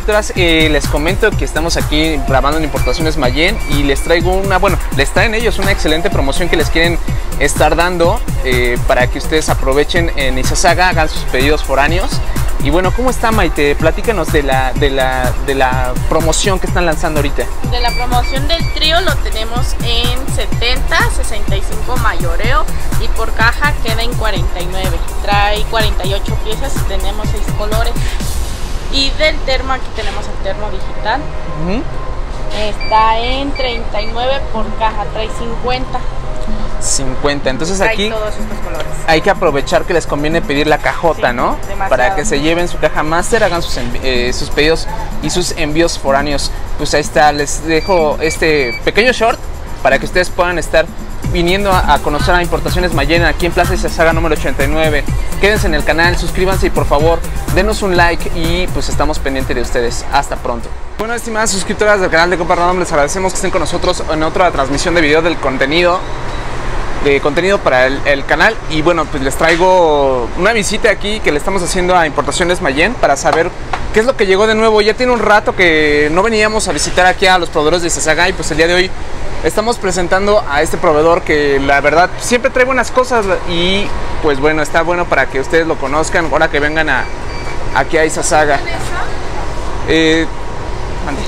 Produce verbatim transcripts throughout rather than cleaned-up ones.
suscriptoras, eh, les comento que estamos aquí grabando en Importaciones Mayen y les traigo una, bueno, les traen ellos una excelente promoción que les quieren estar dando eh, para que ustedes aprovechen en Izazaga, hagan sus pedidos foráneos. Y bueno, ¿cómo está, Maite? Platícanos de la, de la, de la promoción que están lanzando ahorita. De la promoción del trío lo tenemos en setenta, sesenta y cinco mayoreo y por caja queda en cuarenta y nueve. Trae cuarenta y ocho piezas y tenemos seis colores. Y del termo, aquí tenemos el termo digital. Uh-huh. Está en treinta y nueve por caja, trae cincuenta. cincuenta, entonces trae aquí todos estos colores. Hay que aprovechar que les conviene pedir la cajota, sí, ¿no? Demasiado. Para que se lleven su caja máster, hagan sus, eh, sus pedidos y sus envíos foráneos. Pues ahí está, les dejo este pequeño short para que ustedes puedan estar viniendo a, a conocer a Importaciones Mayen aquí en Plaza Izazaga número ochenta y nueve. Quédense en el canal, suscríbanse y por favor denos un like y pues estamos pendientes de ustedes. Hasta pronto. Bueno, estimadas suscriptoras del canal de Compa Random, les agradecemos que estén con nosotros en otra transmisión de video del contenido de contenido para el, el canal. Y bueno, pues les traigo una visita aquí que le estamos haciendo a Importaciones Mayen para saber qué es lo que llegó de nuevo. Ya tiene un rato que no veníamos a visitar aquí a los proveedores de Izazaga y pues el día de hoy estamos presentando a este proveedor que la verdad siempre trae buenas cosas y pues bueno, está bueno para que ustedes lo conozcan ahora que vengan a, aquí a Izazaga. Eh, ande.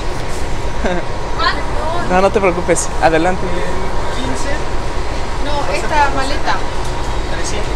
No, no te preocupes, adelante. Esta maleta trescientos.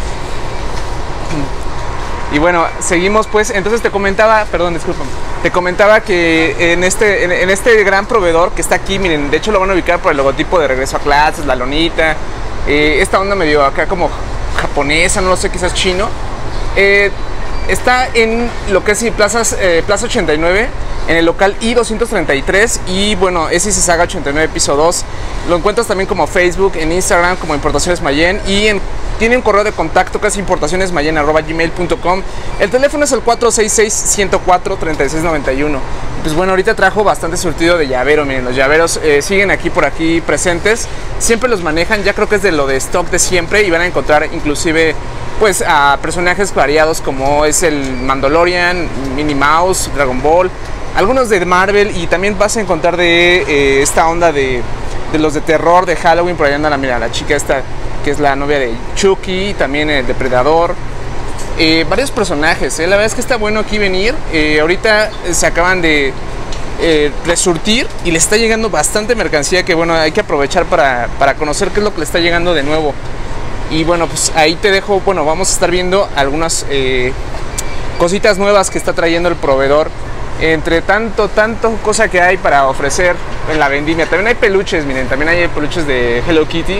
Y bueno, seguimos pues. Entonces te comentaba, perdón, discúlpame, te comentaba que en este, en, en este gran proveedor que está aquí, miren, de hecho lo van a ubicar por el logotipo de Regreso a Clases, la lonita, eh, esta onda medio acá como japonesa, no lo sé, quizás chino. Eh, está en lo que es Plazas, eh, Plaza ochenta y nueve, en el local I doscientos treinta y tres y bueno, es Izazaga ochenta y nueve piso dos. Lo encuentras también como Facebook, en Instagram como Importaciones Mayen y en, tiene un correo de contacto que es importacionesmayen arroba gmail punto com. El teléfono es el cuatro seis seis, uno cero cuatro, tres seis nueve uno. Pues bueno, ahorita trajo bastante surtido de llavero, miren, los llaveros eh, siguen aquí por aquí presentes, siempre los manejan, ya creo que es de lo de stock de siempre y van a encontrar inclusive pues a personajes variados como es el Mandalorian, Minnie Mouse, Dragon Ball, algunos de Marvel y también vas a encontrar de eh, esta onda de, de los de terror de Halloween. Por ahí anda la, mira, la chica esta que es la novia de Chucky, también el Depredador, eh, varios personajes, eh. La verdad es que está bueno aquí venir. Eh, ahorita se acaban de eh, resurtir y le está llegando bastante mercancía que bueno, hay que aprovechar para, para conocer qué es lo que le está llegando de nuevo. Y bueno, pues ahí te dejo, bueno, vamos a estar viendo algunas eh, cositas nuevas que está trayendo el proveedor. Entre tanto, tanto cosa que hay para ofrecer en la vendimia. También hay peluches, miren, también hay peluches de Hello Kitty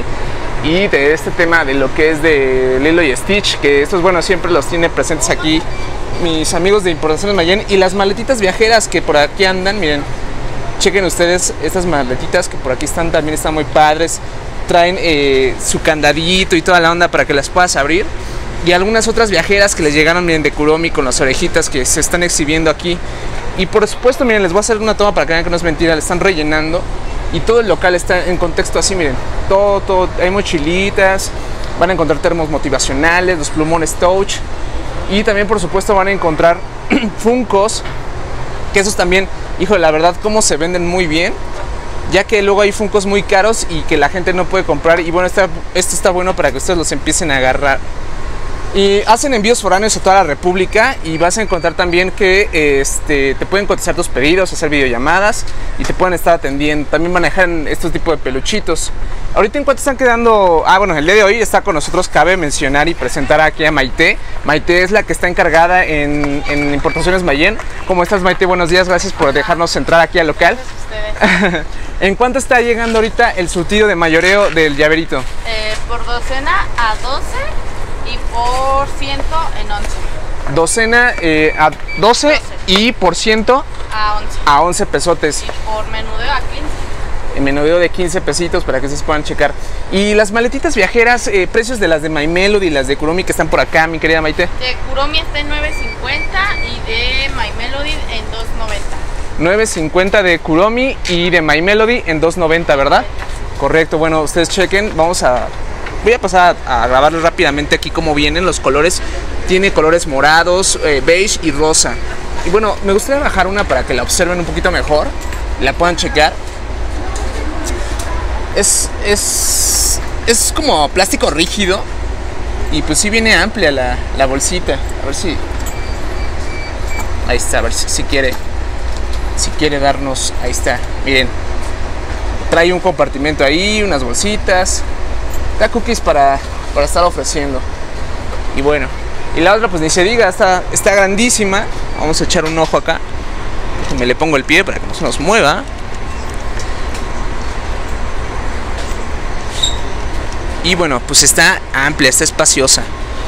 y de este tema de lo que es de Lilo y Stitch, que estos, bueno, siempre los tiene presentes aquí mis amigos de Importaciones Mayen. Y las maletitas viajeras que por aquí andan, miren, chequen ustedes estas maletitas que por aquí están, también están muy padres. Traen eh, su candadito y toda la onda para que las puedas abrir. Y algunas otras viajeras que les llegaron, miren, de Kuromi con las orejitas que se están exhibiendo aquí. Y por supuesto, miren, les voy a hacer una toma para que vean que no es mentira, le están rellenando. Y todo el local está en contexto así, miren, todo, todo, hay mochilitas, van a encontrar termos motivacionales, los plumones Touch. Y también, por supuesto, van a encontrar Funkos, que esos también, hijo, la verdad, cómo se venden muy bien. Ya que luego hay Funkos muy caros y que la gente no puede comprar. Y bueno, esta, esto está bueno para que ustedes los empiecen a agarrar. Y hacen envíos foráneos a toda la República y vas a encontrar también que este, te pueden contestar tus pedidos, hacer videollamadas y te pueden estar atendiendo. También manejan estos tipos de peluchitos. Ahorita en cuanto están quedando... Ah, bueno, el día de hoy está con nosotros, cabe mencionar y presentar aquí a Maite. Maite es la que está encargada en, en Importaciones Mayen. ¿Cómo estás, Maite? Buenos días, gracias por dejarnos entrar aquí al local. Gracias a ustedes. ¿En cuánto está llegando ahorita el surtido de mayoreo del llaverito? Eh, por docena a doce. Y por ciento en once. Docena eh, a doce, doce y por ciento a once. A once pesotes. Y por menudeo a quince. En menudeo de quince pesitos para que ustedes puedan checar. Y las maletitas viajeras, eh, precios de las de My Melody y las de Kuromi que están por acá, mi querida Maite. De Kuromi está en nueve cincuenta y de My Melody en dos noventa. nueve cincuenta de Kuromi y de My Melody en dos noventa, ¿verdad? Correcto, bueno, ustedes chequen, vamos a... Voy a pasar a, a grabarles rápidamente aquí cómo vienen los colores. Tiene colores morados, eh, beige y rosa. Y bueno, me gustaría bajar una para que la observen un poquito mejor, la puedan checar. Es, es, es como plástico rígido y pues sí viene amplia la, la bolsita. A ver si... Ahí está, a ver si, si quiere, si quiere darnos... Ahí está, miren. Trae un compartimento ahí, unas bolsitas. Da cookies para, para estar ofreciendo. Y bueno, y la otra pues ni se diga, está, está grandísima. Vamos a echar un ojo acá. Me le pongo el pie para que no se nos mueva. Y bueno, pues está amplia, está espaciosa.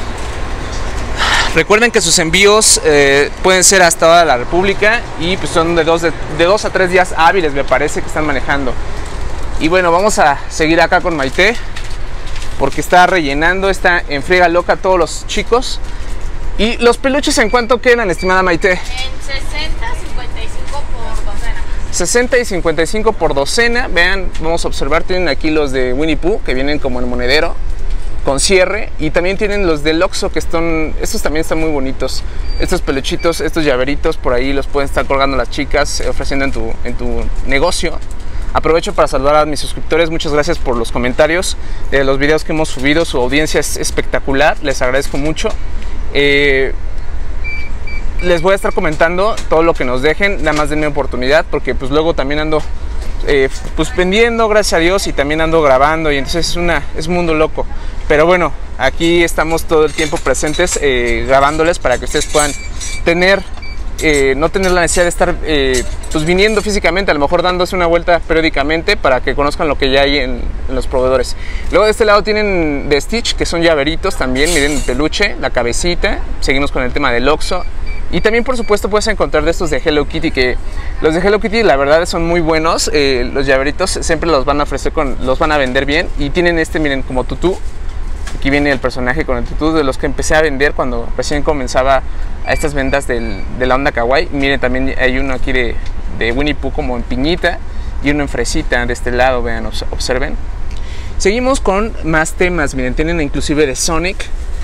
Recuerden que sus envíos eh, pueden ser hasta toda la República y pues son de dos, de, de dos a tres días hábiles, me parece que están manejando. Y bueno, vamos a seguir acá con Maite, porque está rellenando, está en friega loca todos los chicos. ¿Y los peluches en cuánto quedan, estimada Maite? En sesenta, cincuenta y cinco por docena. sesenta y cincuenta y cinco por docena. Vean, vamos a observar, tienen aquí los de Winnie Pooh, que vienen como en monedero, con cierre. Y también tienen los del Oxxo, que están, estos también están muy bonitos. Estos peluchitos, estos llaveritos, por ahí los pueden estar colgando las chicas, eh, ofreciendo en tu, en tu negocio. Aprovecho para saludar a mis suscriptores, muchas gracias por los comentarios de los videos que hemos subido, su audiencia es espectacular, les agradezco mucho. Eh, les voy a estar comentando todo lo que nos dejen, nada más denme oportunidad, porque pues luego también ando eh, pues vendiendo, gracias a Dios, y también ando grabando, y entonces es, una, es un mundo loco. Pero bueno, aquí estamos todo el tiempo presentes eh, grabándoles para que ustedes puedan tener... Eh, no tener la necesidad de estar eh, pues viniendo físicamente, a lo mejor dándose una vuelta periódicamente para que conozcan lo que ya hay en, en los proveedores. Luego de este lado tienen de Stitch, que son llaveritos también, miren el peluche, la cabecita. Seguimos con el tema del Oxxo. Y también por supuesto puedes encontrar de estos de Hello Kitty, que los de Hello Kitty la verdad son muy buenos. eh, Los llaveritos siempre los van a ofrecer, con, los van a vender bien. Y tienen este, miren, como tutú. Aquí viene el personaje con el tutú, de los que empecé a vender cuando recién comenzaba a estas ventas del, de la onda kawaii. Miren, también hay uno aquí de, de Winnie Pooh como en piñita y uno en fresita de este lado, vean, observen. Seguimos con más temas, miren, tienen inclusive de Sonic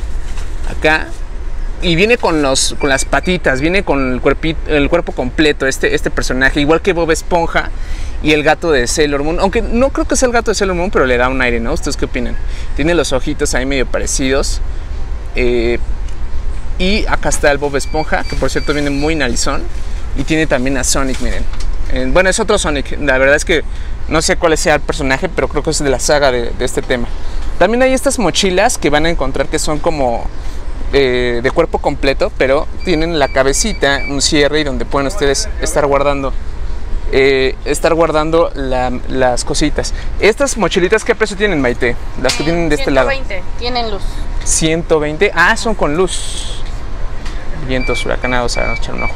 acá. Y viene con, los, con las patitas, viene con el, cuerpito, el cuerpo completo este, este personaje, igual que Bob Esponja y el gato de Sailor Moon. Aunque no creo que sea el gato de Sailor Moon, pero le da un aire, ¿no? ¿Ustedes qué opinan? Tiene los ojitos ahí medio parecidos. Eh, y acá está el Bob Esponja, que por cierto viene muy narizón. Y tiene también a Sonic, miren. Eh, bueno, es otro Sonic. La verdad es que no sé cuál sea el personaje, pero creo que es de la saga de, de este tema. También hay estas mochilas que van a encontrar que son como... Eh, de cuerpo completo, pero tienen la cabecita, un cierre y donde pueden ustedes estar guardando eh, estar guardando la, las cositas. Estas mochilitas, ¿qué precio tienen, Maite? Las que tienen de este lado. ciento veinte, tienen luz. ciento veinte, ah, son con luz. Vientos huracanados, a echar un ojo.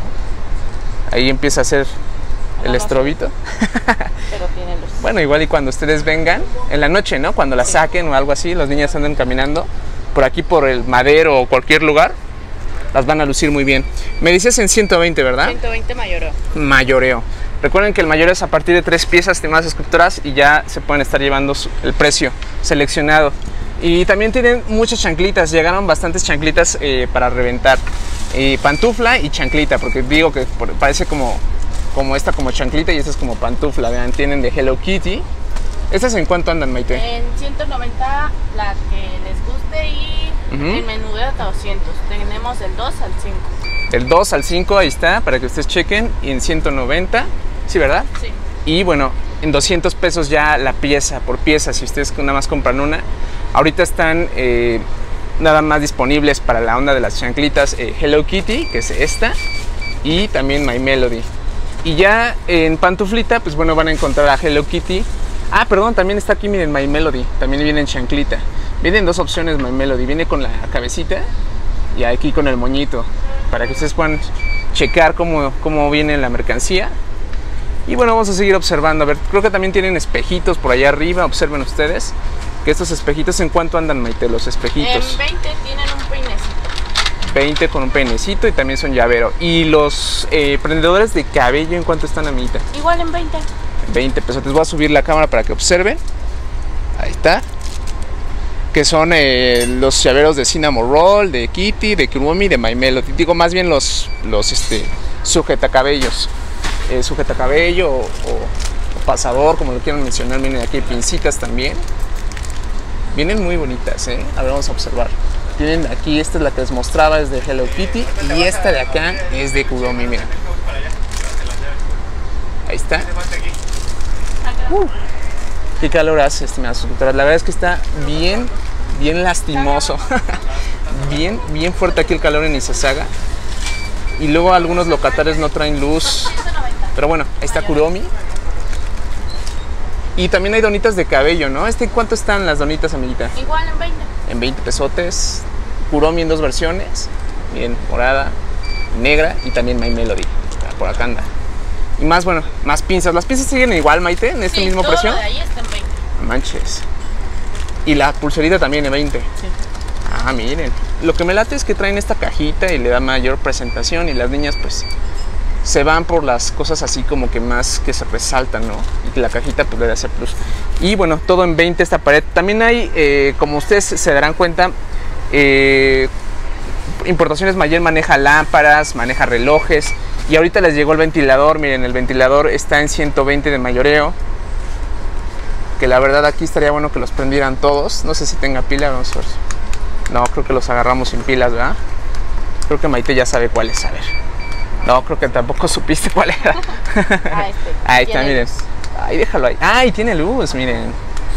Ahí empieza a hacer el estrobito. Pero tienen luz. Bueno, igual y cuando ustedes vengan en la noche, ¿no? Cuando la saquen o algo así, los niños andan caminando por aquí por el Madero o cualquier lugar, las van a lucir muy bien. Me dices en ciento veinte, ¿verdad? ciento veinte mayoreo. Mayoreo. Recuerden que el mayoreo es a partir de tres piezas, estimadas suscriptoras, y ya se pueden estar llevando el precio seleccionado. Y también tienen muchas chanclitas, llegaron bastantes chanclitas eh, para reventar. Eh, pantufla y chanclita, porque digo que parece como, como esta como chanclita y esta es como pantufla. Vean, tienen de Hello Kitty. ¿Estas en cuánto andan, Maite? En ciento noventa la que les guste y uh-huh. El menú de hasta doscientos. Tenemos del dos al cinco. Del dos al cinco, ahí está, para que ustedes chequen. Y en ciento noventa, ¿sí, verdad? Sí. Y bueno, en doscientos pesos ya la pieza, por pieza, si ustedes nada más compran una. Ahorita están eh, nada más disponibles para la onda de las chanclitas eh, Hello Kitty, que es esta. Y también My Melody. Y ya en pantuflita, pues bueno, van a encontrar a Hello Kitty. Ah, perdón, también está aquí, miren, My Melody. También viene en chanclita. Vienen dos opciones My Melody. Viene con la cabecita y aquí con el moñito. Para que ustedes puedan checar cómo, cómo viene la mercancía. Y bueno, vamos a seguir observando. A ver, creo que también tienen espejitos por allá arriba. Observen ustedes que estos espejitos, ¿en cuánto andan, Maite, los espejitos? En veinte tienen un peinecito. veinte con un peinecito y también son llavero. ¿Y los eh, prendedores de cabello en cuánto están, amiguita? Igual en veinte. veinte pesos. Les voy a subir la cámara para que observen. Ahí está. Que son eh, los llaveros de Cinnamon Roll, de Kitty, de Kuromi, de My Melody. Digo, más bien los, los este, sujetacabellos. Eh, sujetacabello o, o, o pasador, como lo quieran mencionar. Miren, aquí hay pincitas también. Vienen muy bonitas, ¿eh? A ver, vamos a observar. Tienen aquí, esta es la que les mostraba, es de Hello Kitty. Y esta de acá es de Kuromi, miren. Ahí está. Uh, qué calor hace, estimadas suscriptoras. La verdad es que está bien, bien lastimoso. bien, bien fuerte aquí el calor en Izazaga. Y luego algunos locatarios no traen luz. Pero bueno, ahí está Kuromi. Y también hay donitas de cabello, ¿no? ¿Este cuánto están las donitas, amiguita? Igual en veinte. En veinte pesotes. Kuromi en dos versiones. Miren, morada, negra y también My Melody. Por acá anda. Y más, bueno, más pinzas. ¿Las pinzas siguen igual, Maite, en este sí, mismo todo precio? Lo de ahí está en veinte. Manches. Y la pulserita también en veinte. Sí. Ah, miren. Lo que me late es que traen esta cajita y le da mayor presentación y las niñas pues se van por las cosas así como que más que se resaltan, ¿no? Y que la cajita pues le da ese plus. Y bueno, todo en veinte esta pared. También hay, eh, como ustedes se darán cuenta, eh, Importaciones Mayen maneja lámparas, maneja relojes. Y ahorita les llegó el ventilador. Miren, el ventilador está en ciento veinte de mayoreo. Que la verdad aquí estaría bueno que los prendieran todos. No sé si tenga pila, vamos a ver. No, creo que los agarramos sin pilas, ¿verdad? Creo que Maite ya sabe cuál es, a ver. No, creo que tampoco supiste cuál era. Ah, este. Ahí está, miren. Ahí, déjalo ahí. Ah, y tiene luz, miren.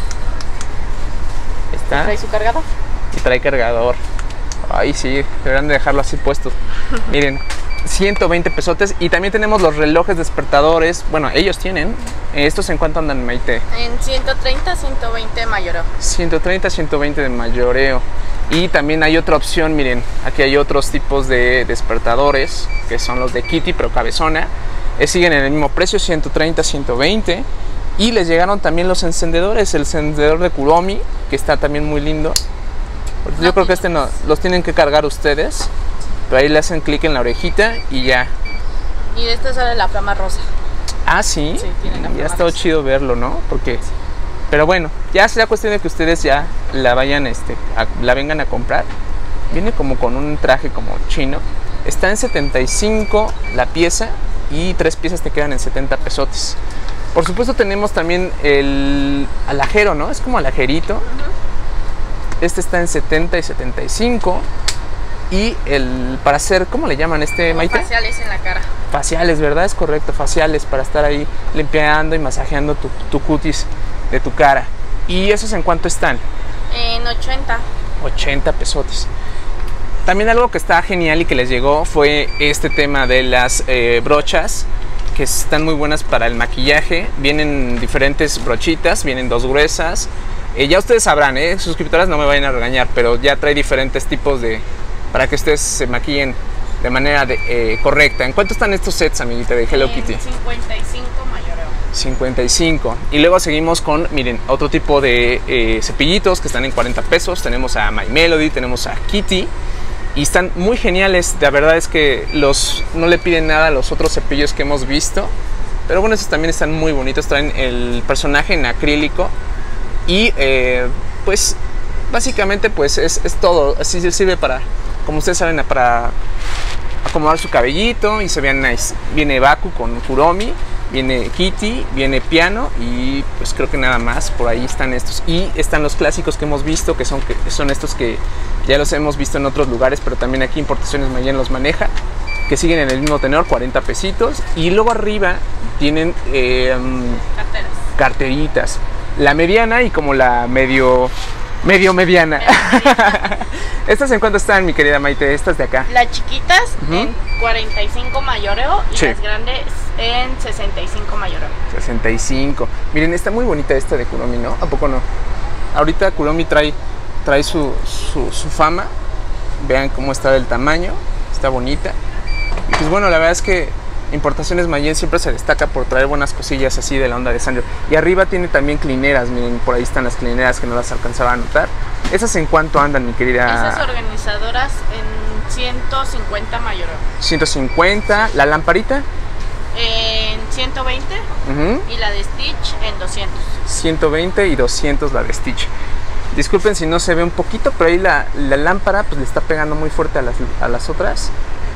Está. ¿Trae su cargador? Y trae cargador. Ay, sí, deberán de dejarlo así puesto. Miren, ciento veinte pesotes. Y también tenemos los relojes despertadores. Bueno, ellos tienen. ¿Estos en cuánto andan, Maite? En ciento treinta, ciento veinte de mayoreo. ciento treinta, ciento veinte de mayoreo. Y también hay otra opción, miren, aquí hay otros tipos de despertadores, que son los de Kitty, pero cabezona. Eh, siguen en el mismo precio, ciento treinta, ciento veinte. Y les llegaron también los encendedores, el encendedor de Kuromi, que está también muy lindo. Yo no, creo que este no, los tienen que cargar ustedes, pero ahí le hacen clic en la orejita y ya. Y de este sale la flama rosa. Ah, ¿sí? Sí, tiene la flama ya ha estado rosa. chido verlo, ¿no? Porque... Pero bueno, ya será cuestión de que ustedes ya la vayan, este, a, la vengan a comprar. Viene como con un traje como chino. Está en setenta y cinco la pieza y tres piezas te quedan en setenta pesotes. Por supuesto tenemos también el alajero, ¿no? Es como alajerito. Uh-huh. Este está en setenta y setenta y cinco. Y el para hacer, ¿cómo le llaman este, Maite? Faciales en la cara. Faciales, ¿verdad? Es correcto, faciales, para estar ahí limpiando y masajeando tu, tu cutis de tu cara. ¿Y esos en cuánto están? En ochenta. ochenta pesotes. También algo que está genial y que les llegó fue este tema de las eh, brochas, que están muy buenas para el maquillaje. Vienen diferentes brochitas, vienen dos gruesas. Eh, ya ustedes sabrán, ¿eh? Suscriptoras no me vayan a regañar, pero ya trae diferentes tipos de... para que ustedes se maquillen de manera de, eh, correcta. ¿En cuánto están estos sets, amiguita, de Hello Kitty? cincuenta y cinco mayoreo. cincuenta y cinco. Y luego seguimos con, miren, otro tipo de eh, cepillitos que están en cuarenta pesos. Tenemos a My Melody, tenemos a Kitty. Y están muy geniales. La verdad es que los no le piden nada a los otros cepillos que hemos visto. Pero bueno, estos también están muy bonitos. Traen el personaje en acrílico. Y eh, pues básicamente pues es, es todo. Así sirve para, como ustedes saben, para acomodar su cabellito y se vean nice. Viene Baku con Kuromi, viene Kitty, viene Piano y pues creo que nada más. Por ahí están estos. Y están los clásicos que hemos visto, que son, que son estos que ya los hemos visto en otros lugares, pero también aquí Importaciones Mayen los maneja, que siguen en el mismo tenor, cuarenta pesitos. Y luego arriba tienen eh, Carteras. carteritas. La mediana y como la medio... Medio mediana. ¿Estas en cuánto están, mi querida Maite? Estas de acá. Las chiquitas Uh-huh. en cuarenta y cinco mayoreo y Sí. las grandes en sesenta y cinco mayoreo. sesenta y cinco. Miren, está muy bonita esta de Kuromi, ¿no? ¿A poco no? Ahorita Kuromi trae, trae su, su, su fama. Vean cómo está del tamaño. Está bonita. Y pues bueno, la verdad es que Importaciones Mayen siempre se destaca por traer buenas cosillas así de la onda de Sanrio. Y arriba tiene también clineras, miren, por ahí están las clineras que no las alcanzaba a notar. ¿Esas en cuánto andan, mi querida? Esas organizadoras en ciento cincuenta mayoreo. ciento cincuenta. ¿La lamparita? En ciento veinte Uh-huh. y la de Stitch en doscientos. ciento veinte y doscientos la de Stitch. Disculpen si no se ve un poquito, pero ahí la, la lámpara pues le está pegando muy fuerte a las, a las otras.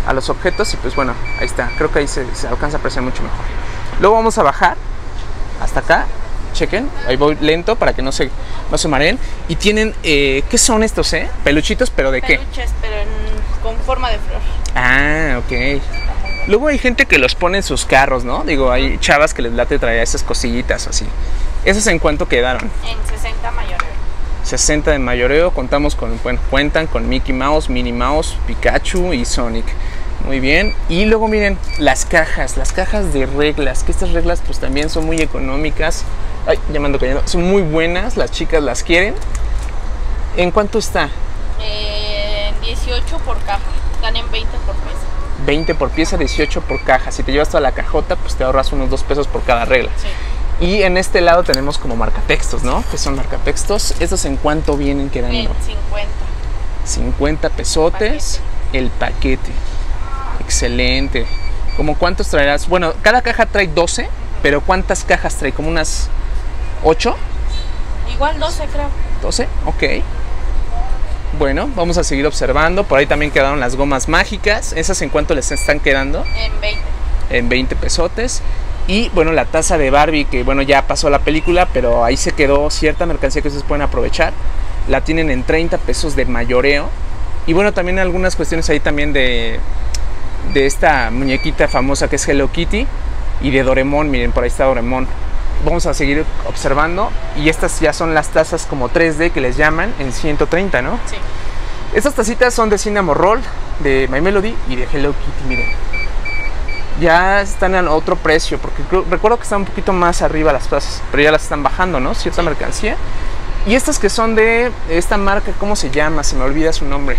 a los objetos y pues bueno, ahí está. Creo que ahí se, se alcanza a apreciar mucho mejor. Luego vamos a bajar hasta acá. Chequen, ahí voy lento para que no se, no se mareen. Y tienen, eh, ¿qué son estos, eh? Peluchitos, pero ¿de qué? Peluches, pero en, con forma de flor. Ah, ok. Luego hay gente que los pone en sus carros, ¿no? Digo, hay chavas que les late traer esas cosillitas así. ¿Esos en cuánto quedaron? En sesenta mayoreo. sesenta de mayoreo. Contamos con, bueno, cuentan con Mickey Mouse, Minnie Mouse, Pikachu y Sonic. Muy bien. Y luego miren, las cajas, las cajas de reglas, que estas reglas pues también son muy económicas. Ay, ya me ando cayendo. Son muy buenas, las chicas las quieren. ¿En cuánto está? Eh, dieciocho por caja, están en veinte por pieza. veinte por pieza, dieciocho por caja. Si te llevas toda la cajota, pues te ahorras unos dos pesos por cada regla. Sí. Y en este lado tenemos como marcatextos, ¿no? Que son marcatextos. ¿Estos en cuánto vienen quedando? En cincuenta. cincuenta pesotes paquete. El paquete. Excelente. ¿Cómo cuántos traerás? Bueno, cada caja trae doce, uh-huh. Pero ¿cuántas cajas trae? ¿Como unas ocho? Igual doce, creo. doce, ok. Bueno, vamos a seguir observando. Por ahí también quedaron las gomas mágicas. ¿Esas en cuánto les están quedando? En veinte. En veinte pesotes. Y bueno, la taza de Barbie, que bueno, ya pasó la película, pero ahí se quedó cierta mercancía que ustedes pueden aprovechar. La tienen en treinta pesos de mayoreo. Y bueno, también algunas cuestiones ahí también de, de esta muñequita famosa que es Hello Kitty. Y de Doraemon, miren, por ahí está Doraemon. Vamos a seguir observando. Y estas ya son las tazas como tres D que les llaman en ciento treinta, ¿no? Sí. Estas tacitas son de Cinnamon Roll, de My Melody y de Hello Kitty, miren. Ya están a otro precio, porque creo, recuerdo que están un poquito más arriba las tazas, pero ya las están bajando, ¿no? Cierta sí. mercancía. Y estas que son de esta marca, ¿cómo se llama? Se me olvida su nombre.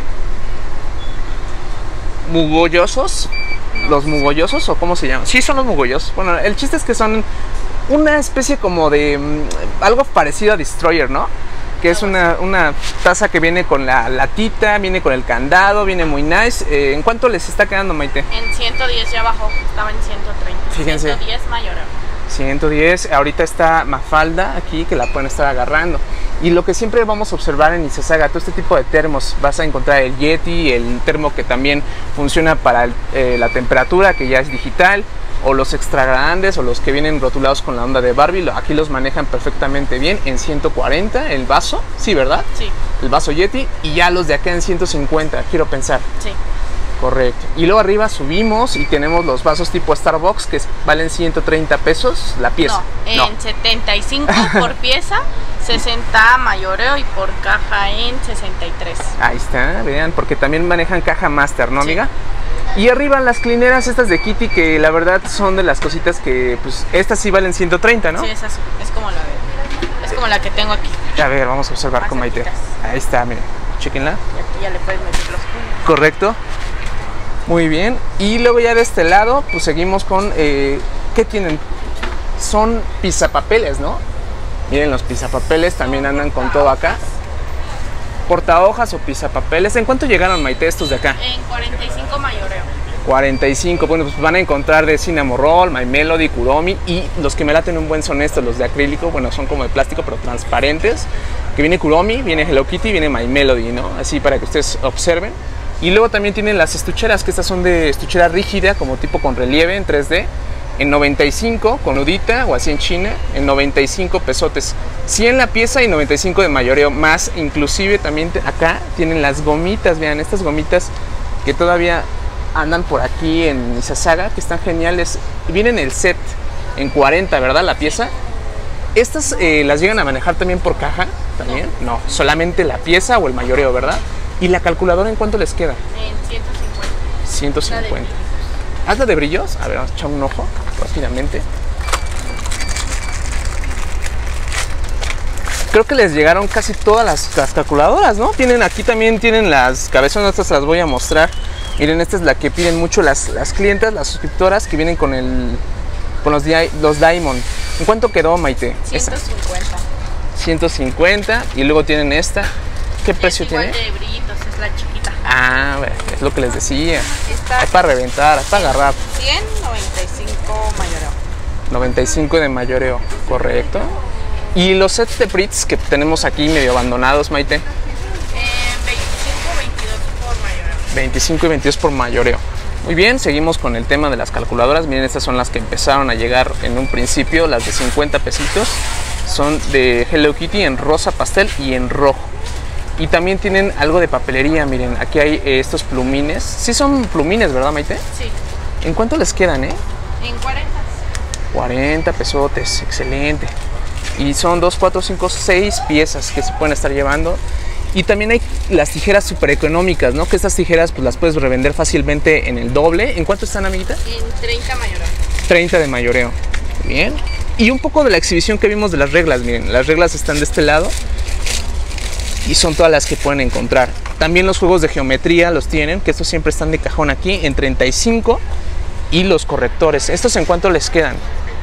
¿Mugollosos? No, ¿Los mugollosos o cómo se llaman? Sí, son los mugollosos. Bueno, el chiste es que son una especie como de um, algo parecido a Destroyer, ¿no? Que es una, una taza que viene con la latita, viene con el candado, viene muy nice. Eh, ¿En cuánto les está quedando, Maite? En ciento diez ya bajó, estaba en ciento treinta. Fíjense. ciento diez mayor. ciento diez, ahorita está Mafalda aquí que la pueden estar agarrando. Y lo que siempre vamos a observar en Izazaga, todo este tipo de termos, vas a encontrar el Yeti, el termo que también funciona para el, eh, la temperatura, que ya es digital, o los extra grandes, o los que vienen rotulados con la onda de Barbie, aquí los manejan perfectamente bien en ciento cuarenta el vaso, sí, ¿verdad? Sí. El vaso Yeti, y ya los de acá en ciento cincuenta, quiero pensar. Sí. Correcto. Y luego arriba subimos y tenemos los vasos tipo Starbucks que valen ciento treinta pesos la pieza. No, en no. setenta y cinco por pieza, sesenta mayoreo y por caja en sesenta y tres. Ahí está, vean, porque también manejan caja master, ¿no, amiga? Sí. Y arriba las clineras estas de Kitty que la verdad son de las cositas que, pues, estas sí valen ciento treinta, ¿no? Sí, esas, es como la de, es como la que tengo aquí. A ver, vamos a observar Más con Maite. cerquitas. Ahí está, miren, chequenla. Y aquí ya le puedes meter los puntos. Correcto. Muy bien, y luego ya de este lado, pues seguimos con, eh, ¿qué tienen? Son pizapapeles, ¿no? Miren, los pizapapeles también andan con todo acá. Portahojas o pizapapeles. ¿En cuánto llegaron, Maite, estos de acá? En cuarenta y cinco mayoreo. cuarenta y cinco, bueno, pues van a encontrar de Cinnamon Roll, My Melody, Kuromi, y los que me laten un buen son estos, los de acrílico, bueno, son como de plástico, pero transparentes. Que viene Kuromi, viene Hello Kitty, viene My Melody, ¿no? Así para que ustedes observen. Y luego también tienen las estucheras, que estas son de estuchera rígida, como tipo con relieve en tres D, en noventa y cinco, con nudita o así en China, en noventa y cinco pesotes. cien la pieza y noventa y cinco de mayoreo, más inclusive también te, acá tienen las gomitas, vean, estas gomitas que todavía andan por aquí en Izazaga, que están geniales. Vienen el set en cuarenta, ¿verdad? La pieza. Estas eh, las llegan a manejar también por caja, ¿también? No, solamente la pieza o el mayoreo, ¿verdad? ¿Y la calculadora en cuánto les queda? En ciento cincuenta. ciento cincuenta. ¿Hazla de brillos? A ver, vamos a echar un ojo rápidamente. Creo que les llegaron casi todas las, las calculadoras, ¿no? Tienen aquí también tienen las cabezonas, estas las voy a mostrar. Miren, esta es la que piden mucho las, las clientas, las suscriptoras que vienen con el con los, los Diamond. ¿En cuánto quedó, Maite? ciento cincuenta. ciento cincuenta. Y luego tienen esta. ¿Qué precio es igual tiene? De brillitos, es la chiquita. Ah, bueno, es lo que les decía. Esta es para reventar, es para agarrar. cien, noventa y cinco mayoreo. noventa y cinco de mayoreo, correcto. ¿Y los sets de Brits que tenemos aquí medio abandonados, Maite? Eh, veinticinco, veintidós por mayoreo. veinticinco y veintidós por mayoreo. Muy bien, seguimos con el tema de las calculadoras. Miren, estas son las que empezaron a llegar en un principio, las de cincuenta pesitos. Son de Hello Kitty en rosa pastel y en rojo. Y también tienen algo de papelería, miren, aquí hay eh, estos plumines. Sí son plumines, ¿verdad, Maite? Sí. ¿En cuánto les quedan, eh? En cuarenta. cuarenta pesotes, excelente. Y son dos, cuatro, cinco, seis piezas que se pueden estar llevando. Y también hay las tijeras súper económicas, ¿no? Que estas tijeras pues las puedes revender fácilmente en el doble. ¿En cuánto están, amiguita? En treinta mayoreo. treinta de mayoreo. Bien. Y un poco de la exhibición que vimos de las reglas. Miren, las reglas están de este lado. Y son todas las que pueden encontrar. También los juegos de geometría los tienen, que estos siempre están de cajón aquí, en treinta y cinco. Y los correctores. ¿Estos en cuánto les quedan?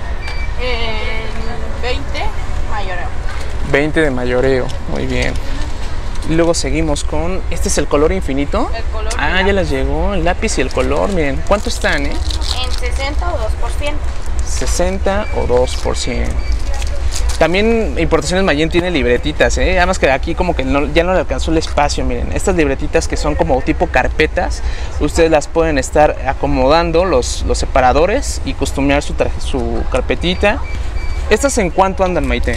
En veinte mayoreo. veinte de mayoreo. Muy bien. Y luego seguimos con... ¿Este es el color infinito? El color Ah, ya lápiz. les llegó el lápiz y el color. Miren, ¿cuánto están, eh? En sesenta o dos por ciento. sesenta o dos por ciento. También Importaciones Mayen tiene libretitas, ¿eh? Además que aquí como que no, ya no le alcanzó el espacio, miren. Estas libretitas que son como tipo carpetas, ustedes las pueden estar acomodando, los, los separadores, y costumear su, traje, su carpetita. ¿Estas en cuánto andan, Maite?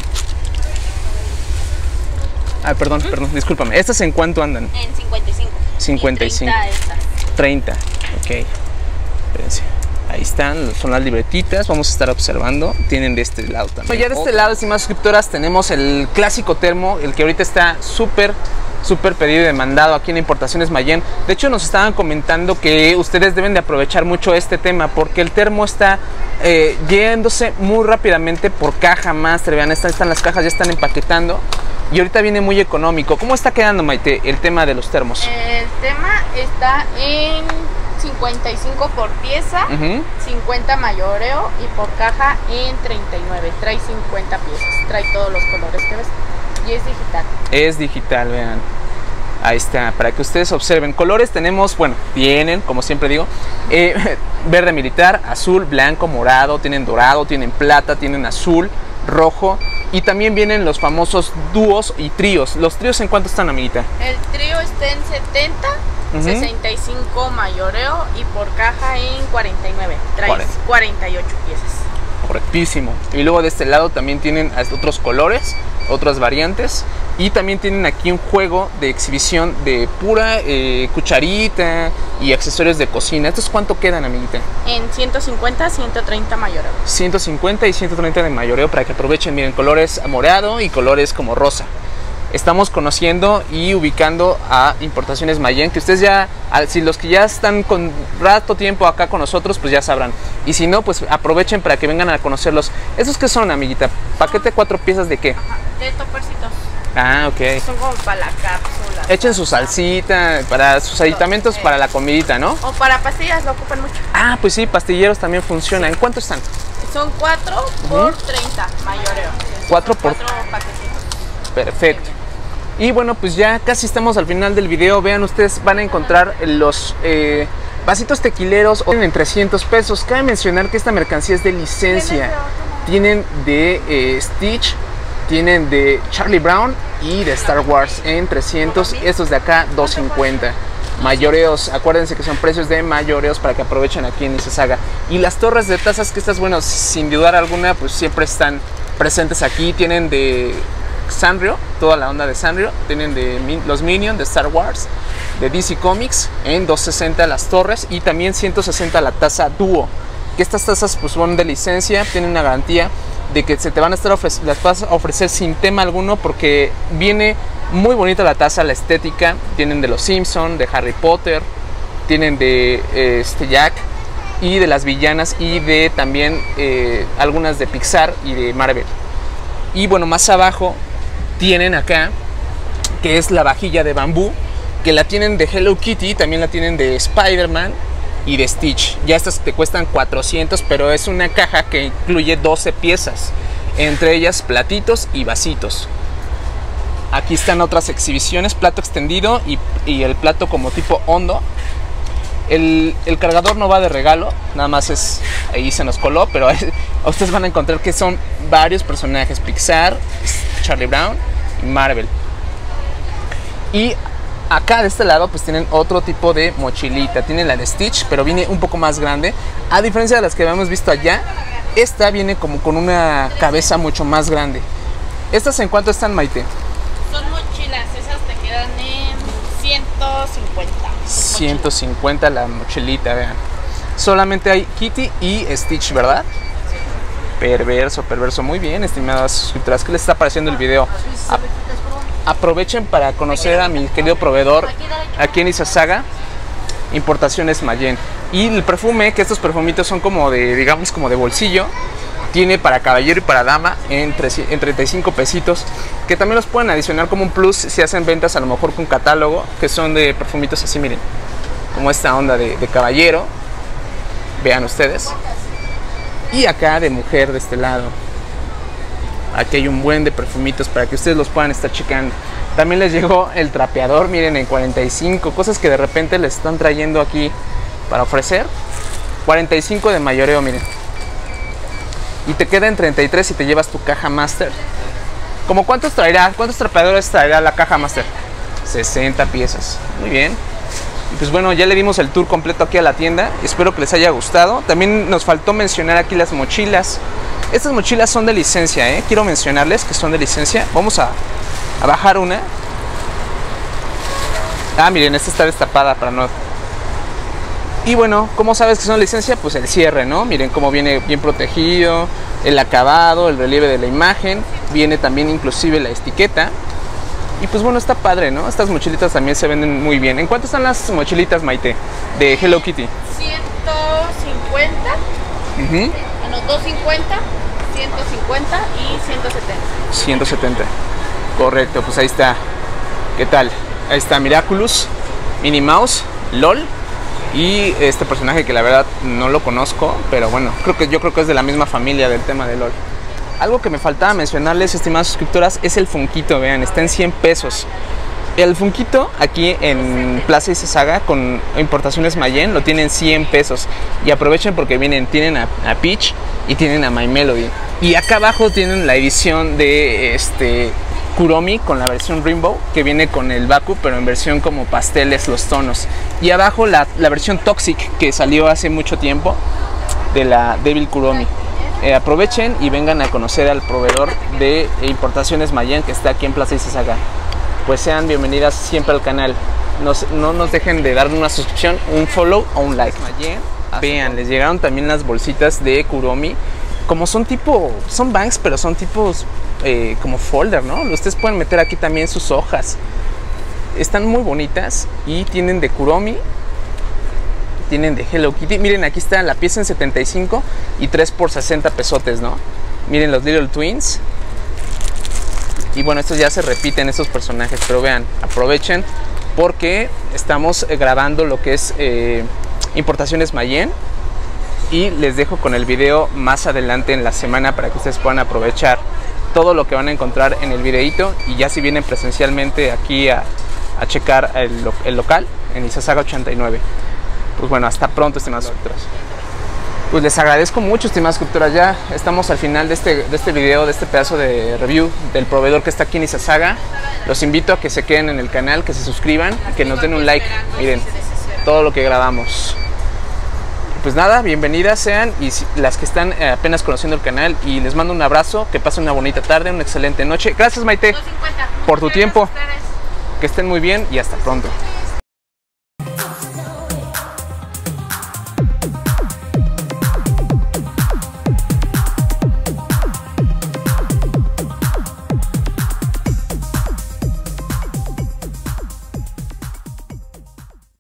Ah, perdón, perdón, discúlpame. ¿Estas en cuánto andan? En cincuenta y cinco. cincuenta y cinco. treinta estas. treinta, ok. Espérense. Ahí están, son las libretitas, vamos a estar observando. Tienen de este lado también. Ya de este lado, estimadas suscriptoras, tenemos el clásico termo, el que ahorita está súper, súper pedido y demandado aquí en Importaciones Mayen. De hecho, nos estaban comentando que ustedes deben de aprovechar mucho este tema, porque el termo está eh, yéndose muy rápidamente por caja master. Vean, están, están las cajas, ya están empaquetando. Y ahorita viene muy económico. ¿Cómo está quedando, Maite, el tema de los termos? El tema está en cincuenta y cinco por pieza, Uh-huh. cincuenta mayoreo y por caja en treinta y nueve. Trae cincuenta piezas, trae todos los colores que ves y es digital. Es digital, vean. Ahí está, para que ustedes observen. Colores tenemos, bueno, tienen, como siempre digo, eh, verde militar, azul, blanco, morado, tienen dorado, tienen plata, tienen azul, rojo. Y también vienen los famosos dúos y tríos. ¿Los tríos en cuánto están, amiguita? El trío está en setenta, Uh-huh. sesenta y cinco mayoreo y por caja en cuarenta y nueve. Trae cuarenta. cuarenta y ocho piezas. Correctísimo. Y luego de este lado también tienen otros colores, otras variantes. Y también tienen aquí un juego de exhibición de pura eh, cucharita y accesorios de cocina. ¿Estos cuánto quedan, amiguita? En ciento cincuenta, ciento treinta mayoreo. ciento cincuenta y ciento treinta de mayoreo, para que aprovechen. Miren, colores morado y colores como rosa. Estamos conociendo y ubicando a Importaciones Mayen, que ustedes ya, si los que ya están con rato tiempo acá con nosotros, pues ya sabrán. Y si no, pues aprovechen para que vengan a conocerlos. ¿Estos qué son, amiguita? ¿Paquete cuatro piezas de qué? Ajá, de topercitos. Ah, ok. Son como para la cápsula. Echen su salsita, para sus aditamentos, para la comidita, ¿no? O para pastillas, lo ocupan mucho. Ah, pues sí, pastilleros también funcionan. ¿En cuánto están? Son cuatro por treinta mayoreo. cuatro Son por- cuatro paquetitos. Perfecto. Y bueno, pues ya casi estamos al final del video. Vean, ustedes van a encontrar los eh, vasitos tequileros en trescientos pesos. Cabe mencionar que esta mercancía es de licencia. Tienen de eh, Stitch, tienen de Charlie Brown y de Star Wars en trescientos. Estos de acá, doscientos cincuenta. Mayoreos, acuérdense que son precios de mayoreos para que aprovechen aquí en Izazaga. Y las torres de tazas, que estas, bueno, sin dudar alguna, pues siempre están presentes aquí. Tienen de Sanrio, toda la onda de Sanrio. Tienen de min- los Minions de Star Wars, de D C Comics en doscientos sesenta las torres, y también ciento sesenta la taza dúo, que estas tazas pues son de licencia, tienen una garantía de que se te van a estar ofrec- las vas a ofrecer sin tema alguno, porque viene muy bonita la taza, la estética. Tienen de los Simpson, de Harry Potter, tienen de eh, este Jack, y de las villanas, y de también eh, algunas de Pixar y de Marvel. Y bueno, más abajo tienen acá, que es la vajilla de bambú, que la tienen de Hello Kitty, también la tienen de Spider-Man y de Stitch. Ya estas te cuestan cuatrocientos, pero es una caja que incluye doce piezas, entre ellas platitos y vasitos. Aquí están otras exhibiciones, plato extendido y, y el plato como tipo hondo. El, el cargador no va de regalo, nada más es, ahí se nos coló, pero es, ustedes van a encontrar que son varios personajes: Pixar, Charlie Brown y Marvel. Y Acá de este lado pues tienen otro tipo de mochilita. Tienen la de Stitch, pero viene un poco más grande. A diferencia de las que habíamos visto allá, esta viene como con una cabeza mucho más grande. ¿Estas en cuánto están, Maite? Son mochilas, esas te quedan en ciento cincuenta. ciento cincuenta la mochilita, vean. Solamente hay Kitty y Stitch, ¿verdad? Perverso, perverso. Muy bien, estimadas suscriptoras. ¿Qué les está pareciendo el video? A aprovechen para conocer a mi querido proveedor aquí en Izazaga, Importaciones Mayen. Y el perfume, que estos perfumitos son como de, digamos, como de bolsillo. Tiene para caballero y para dama en, en treinta y cinco pesitos. Que también los pueden adicionar como un plus si hacen ventas a lo mejor con catálogo. Que son de perfumitos así, miren. Como esta onda de, de caballero. Vean ustedes. Y acá de mujer de este lado. Aquí hay un buen de perfumitos para que ustedes los puedan estar checando. También les llegó el trapeador, miren, en cuarenta y cinco. Cosas que de repente les están trayendo aquí para ofrecer. cuarenta y cinco de mayoreo, miren. Y te queda en treinta y tres si te llevas tu caja Master. ¿Cómo cuántos traerá? ¿Cuántos trapeadores traerá la caja Master? sesenta piezas. Muy bien. Y pues bueno, ya le dimos el tour completo aquí a la tienda. Espero que les haya gustado. También nos faltó mencionar aquí las mochilas. Estas mochilas son de licencia, ¿eh? Quiero mencionarles que son de licencia. Vamos a, a bajar una. Ah, miren, esta está destapada para no... Y bueno, ¿cómo sabes que son de licencia? Pues el cierre, ¿no? Miren cómo viene bien protegido, el acabado, el relieve de la imagen. Viene también inclusive la etiqueta. Y pues bueno, está padre, ¿no? Estas mochilitas también se venden muy bien. ¿En cuánto están las mochilitas, Maite, de Hello Kitty? ciento cincuenta. Uh-huh. Bueno, doscientos cincuenta, ciento cincuenta y ciento setenta. ciento setenta. Correcto, pues ahí está. ¿Qué tal? Ahí está Miraculous, Minnie Mouse, LOL y este personaje que la verdad no lo conozco, pero bueno, creo que yo creo que es de la misma familia del tema de LOL. Algo que me faltaba mencionarles, estimadas suscriptoras, es el Funkito, vean, está en cien pesos. El Funkito aquí en Plaza Izazaga con Importaciones Mayen lo tienen cien pesos. Y aprovechen porque vienen, tienen a, a Peach y tienen a My Melody. Y acá abajo tienen la edición de este Kuromi con la versión Rainbow, que viene con el Baku, pero en versión como pasteles los tonos. Y abajo la, la versión Toxic, que salió hace mucho tiempo, de la Devil Kuromi. Eh, aprovechen y vengan a conocer al proveedor de Importaciones Mayen que está aquí en Plaza Izazaga. Pues sean bienvenidas siempre al canal. Nos, no nos dejen de dar una suscripción, un follow o un like. Mayen, vean, les llegaron también las bolsitas de Kuromi. Como son tipo, son banks, pero son tipos eh, como folder, ¿no? Ustedes pueden meter aquí también sus hojas. Están muy bonitas y tienen de Kuromi. Tienen de Hello Kitty. Miren, aquí está la pieza en setenta y cinco y tres por sesenta pesotes, ¿no? Miren los Little Twins. Y bueno, estos ya se repiten, estos personajes. Pero vean, aprovechen porque estamos grabando lo que es eh, Importaciones Mayen. Y les dejo con el video más adelante en la semana para que ustedes puedan aprovechar todo lo que van a encontrar en el videito. Y ya si vienen presencialmente aquí a, a checar el, el local en Izazaga ochenta y nueve. Pues bueno, hasta pronto, estimadas suscriptoras. Pues les agradezco mucho, estimadas suscriptoras. Ya estamos al final de este, de este video, de este pedazo de review del proveedor que está aquí en Izazaga. Los invito a que se queden en el canal, que se suscriban y que nos den un like. Miren, todo lo que grabamos. Pues nada, bienvenidas sean y las que están apenas conociendo el canal. Y les mando un abrazo, que pasen una bonita tarde, una excelente noche. Gracias, Maite, por tu tiempo. Que estén muy bien y hasta pronto.